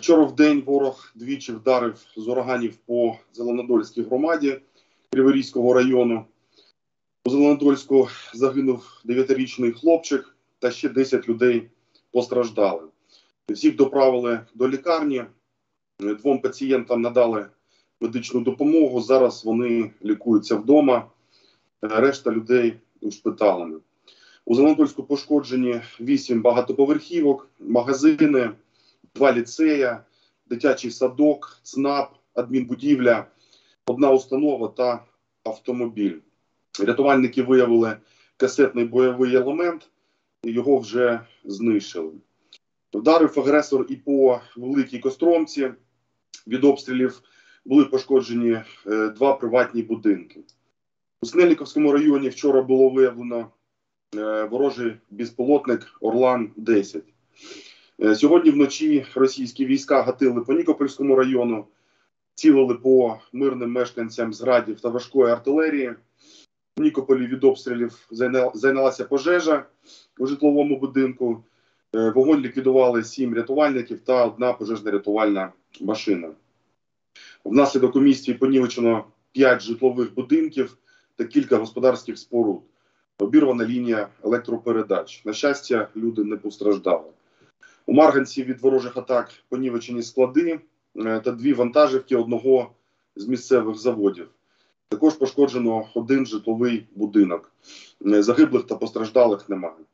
Вчора в день ворог двічі вдарив з ураганів по Зеленодольській громаді Криворізького району. У Зеленодольську загинув 9-річний хлопчик та ще 10 людей постраждали. Всіх доправили до лікарні, 2 пацієнтам надали медичну допомогу, зараз вони лікуються вдома, решта людей ушпиталені. У Зеленодольську пошкоджені 8 багатоповерхівок, магазини, 2 ліцея, дитячий садок, ЦНАП, адмінбудівля, 1 установа та автомобіль. Рятувальники виявили касетний бойовий елемент, і його вже знищили. Вдарив агресор і по Великій Костромці. Від обстрілів були пошкоджені 2 приватні будинки. У Снельниковському районі вчора було виявлено ворожий безпілотник Орлан-10. Сьогодні вночі російські війська гатили по Нікопольському району, цілили по мирним мешканцям з градів та важкої артилерії. В Нікополі від обстрілів зайнялася пожежа у житловому будинку. Вогонь ліквідували 7 рятувальників та 1 пожежно-рятувальна машина. Внаслідок у місті понівечено 5 житлових будинків та кілька господарських споруд. Обірвана лінія електропередач. На щастя, люди не постраждали. У Марганці від ворожих атак понівечені склади та 2 вантажівки одного з місцевих заводів. Також пошкоджено 1 житловий будинок. Загиблих та постраждалих немає.